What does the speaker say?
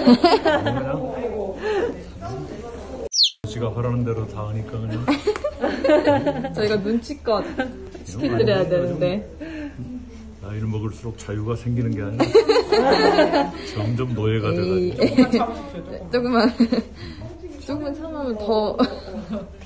지가 하라는 대로 다 하니까 그냥. 저희가 눈치껏 시켜드려야 되는데. 나이를 먹을수록 자유가 생기는 게 아니라 점점 노예가 돼가지고. 조금만 참으면 더